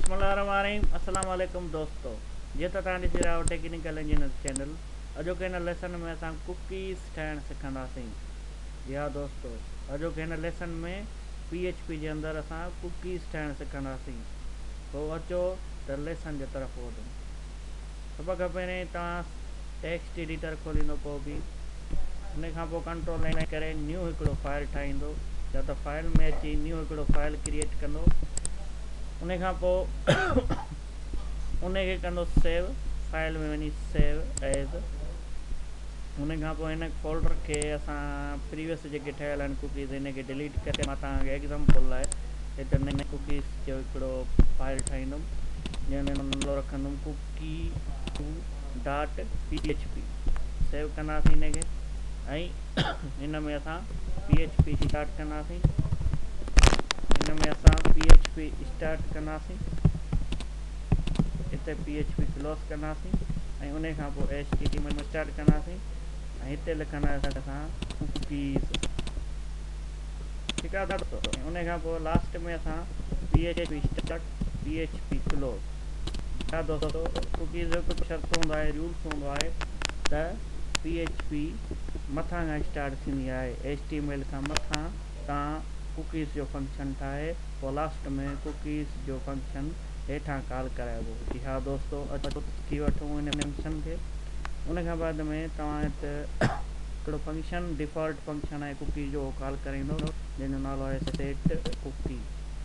अस्सलाम वालेकुम दोस्तों। जीअं त तव्हां ॾिसी रहिया आहियो टेक्निकल इंजीनियर चैनल। अॼोके हिन लेसन में असां कुकीज़ ठाहिणु सिखंदासीं। जी हा दोस्तों, अॼोके हिन लेसन में PHP जे अंदरि असां कुकीज़ ठाहिणु सिखंदासीं। पोइ अचो त लेसन जे तरफ़ वधूं। सभ खां पहिरीं तव्हां टेक्स्ट एडिटर खोलींदो, पोइ बि उन खां पोइ कंट्रोल ऐं करे न्यू हिकिड़ो फाइल ठाहींदो, या त फाइल में अची न्यू हिकिड़ो फाइल क्रिएट कंदो। उन खां पोइ उनखे कंदो सेव, फाइल में वञी सेव एज़। उन खां पोइ हिन फोल्डर खे असां प्रीवियस जेके ठहियल आहिनि कुकीज़ हिनखे डिलीट करे मां तव्हांखे एग्ज़ाम्पल लाइ हिते नई कुकीज़ जो हिकिड़ो फाइल ठाहींदुमि जंहिंमें नालो रखंदुमि cookie2.php। सेव कंदासीं हिनखे ऐं हिन में असां PHP स्टार्ट कंदासीं। हिते PHP क्लोज़ कंदासीं ऐं उन खां पोइ HTML स्टार्ट कंदासीं ऐं हिते लिखंदासीं असां कुकीज़। ठीकु आहे दोस्तों। उन खां पोइ लास्ट में असां PHP स्टार्ट PHP क्लोज़। छा दोस्तों, कुकीज़ जो कुझु शर्त हूंदो आहे, रूल्स हूंदो आहे त PHP मथां खां स्टार्ट थींदी आहे। HTML खां मथां तव्हां कुकीज़ जो फंक्शन ठाहे पोइ लास्ट में कुकीज़ जो फंक्शन हेठां कॉल कराइबो। जी हा दोस्तों, अचो थी वठूं हिन फंक्शन खे। उन खां बाद में तव्हां हिते हिकिड़ो फंक्शन डिफॉल्ट फंक्शन आहे कुकीज़ जो, कॉल कराईंदो जंहिंजो नालो आहे सेट कुकी।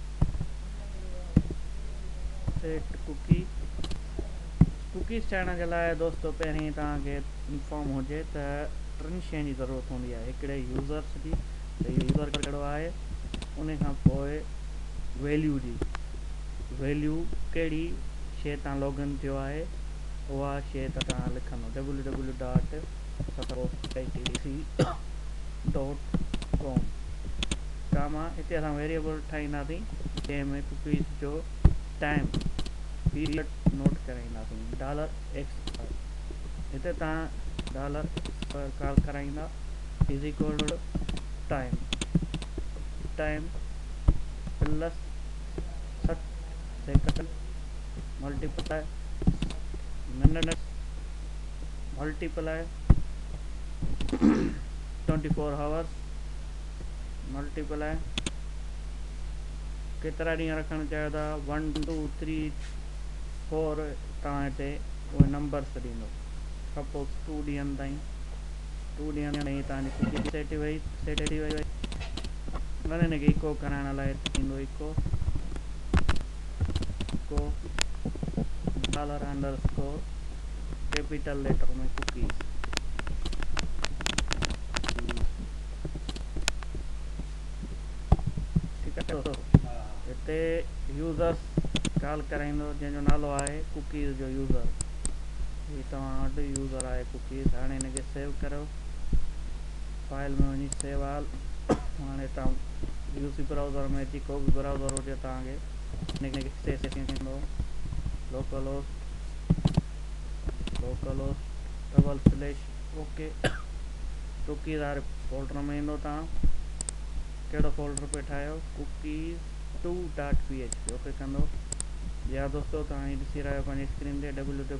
कुकीज़ ठाहिण जे लाइ दोस्तों पहिरीं तव्हांखे इंफॉर्म हुजे त टिनि शयुनि जी ज़रूरत हूंदी आहे। हिकिड़े यूज़र्स जी, त यूज़र कहिड़ो आहे। उन खां पोइ वैल्यू जी, वैल्यू कहिड़ी शइ तां लॉगिन थियो आहे उहा शइ त तव्हां लिखंदो www.supportitc.com। कामा हिते असां वेरिएबल ठाहींदासीं जंहिंमें कुकीज़ जो टाइम पीरियड नोट कराईंदासीं $x। हिते तव्हां $x कॉल कराईंदा is equal to time plus 60 second multiply minutes multiply 24 hours multiply केतिरा ॾींहं रखणु चाहियो था 1 2 3 4 तव्हां हिते उहे नंबर्स ॾींदो। सपोज़ 2 ॾींहंनि ताईं तव्हांजी कुकी सेट थी वई। हिनखे इको कराइण लाइ थींदो इको $_ कैपिटल लेटर में कुकीज़। ठीकु आहे दोस्तों। हिते यूज़र्स कॉल कराईंदो जंहिंजो नालो आहे कुकीज़ जो यूज़र। हीअ तव्हां वटि यूज़र आहे कुकीज़। हाणे हिनखे सेव करो, फाइल में वञी सेव आल। हाणे तव्हां UC ब्राउज़र में अची को बि ब्राउज़र हुजे तव्हांखे हिनखे सेटिंग कंदो लोकल/OK कुकीज़ वारे फोल्डर में ईंदो। तव्हां कहिड़ो फोल्डर पे ठाहियो cookie2.php ओके कंदो। या दोस्तों तव्हां हीअ ॾिसी रहिया आहियो पंहिंजी स्क्रीन ते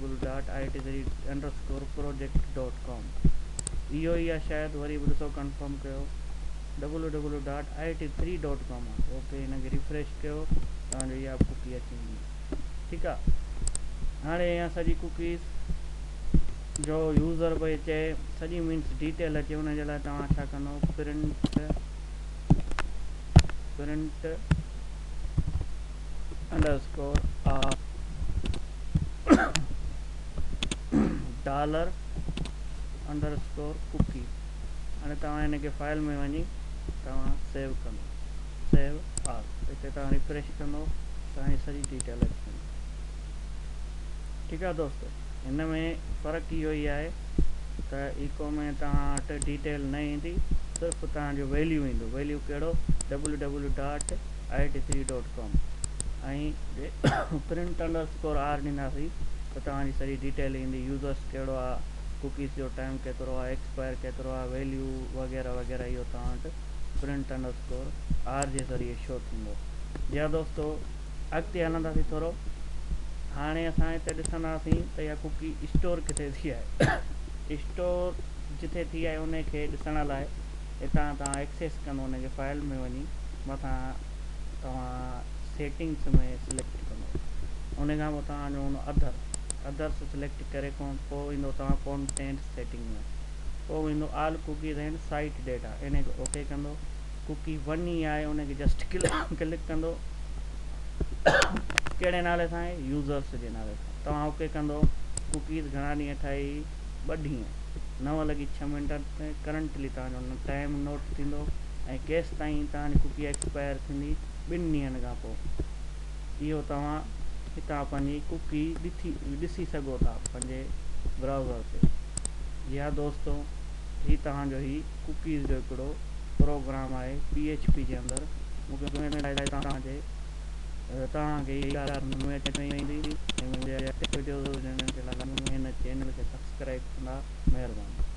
www.it3_project.com। इहो ई आहे शायदि, वरी बि ॾिसो कंफर्म कयो www.it3.com। ओके, हिनखे रिफ्रेश कयो, तव्हांजो इहा कुकी अची वेंदी। ठीकु आहे। हाणे इहा सॼी कुकीज़ जो यूज़र भई चए सॼी मीन्स डिटेल अचे, हुनजे लाइ तव्हां छा कंदो प्रिंट अंडरस्कोर आर $_कुकी। हाणे तव्हां हिनखे फाइल में वञी तव्हां सेव कंदो, सेव आल। हिते तव्हां रिफ्रेश कंदो, तव्हांजी सॼी डिटेल अची वेंदी। ठीकु आहे दोस्तों। हिन में फ़र्क़ु इहो ई आहे त इको में तव्हां वटि डिटेल न ईंदी, सिर्फ़ु तव्हांजो वैल्यू ईंदो। वैल्यू कहिड़ो www.it3.com। ऐं प्रिंट अंडरस्कोर आर ॾींदासीं त तव्हांजी सॼी डिटेल ईंदी। यूज़र्स कहिड़ो आहे, कुकीज़ जो टाइम केतिरो आहे, एक्सपायर केतिरो आहे, वैल्यू वग़ैरह वग़ैरह इहो तव्हां वटि प्रिंट अंडरस्कोर आर जे ज़रिए शो थींदो। या दोस्तों अॻिते हलंदासीं थोरो हाणे असां हिते ॾिसंदासीं त इहा कुकी स्टोर किथे थी आहे। स्टोर जिथे थी आहे उनखे ॾिसण लाइ हितां तव्हां एक्सेस कंदो उनखे फाइल में वञी मथां तव्हां सेटिंग्स में सिलेक्ट कंदो। उन खां पोइ तव्हांजो हूंदो अदर्स सिलेक्ट करे पोइ ईंदो तव्हां कॉन्टेंट सेटिंग में, पोइ ईंदो all cookies and site data, इन खे ओके कंदो। कुकी 1 ई आहे उनखे जस्ट क्लिक कंदो कहिड़े नाले सां आहे, यूज़र्स जे नाले सां। तव्हां ओके कंदो। कुकीज़ घणा ॾींहं ठही, 2 ॾींहं 9:06 ते करंटली तव्हांजो टाइम नोट थींदो ऐं केसि ताईं तव्हांजी कुकी एक्सपायर थींदी, 2 ॾींहंनि खां पोइ। इहो तव्हां हितां पंहिंजी कुकी ॾिसी सघो था पंहिंजे ब्राउज़र ते। जी हा दोस्तो, ही तव्हांजो ही कुकीज़ जो हिकिड़ो प्रोग्राम आहे PHP जे अंदरि। मूंखे तव्हांखे हिन चैनल खे सब्सक्राइब कंदा, महिरबानी।